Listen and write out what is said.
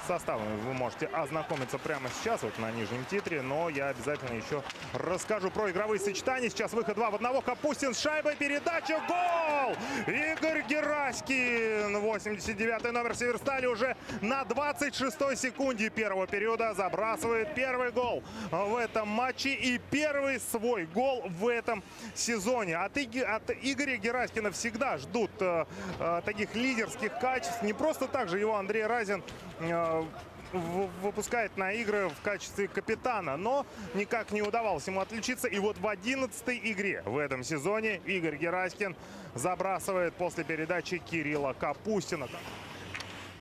Составом вы можете ознакомиться прямо сейчас, вот на нижнем титре. Но я обязательно еще расскажу про игровые сочетания. Сейчас выход 2 в 1. Капустин с шайбой. Передача. Гол! Игорь Гераськин. 89-й номер Северстали уже на 26-й секунде первого периода забрасывает первый гол в этом матче. И первый свой гол в этом сезоне. От Игоря Гераськина всегда ждут таких лидерских качеств. Не просто так же его Андрей Разин выпускает на игры в качестве капитана, но никак не удавалось ему отличиться. И вот в 11-й игре в этом сезоне Игорь Гераськин забрасывает после передачи Кирилла Капустина.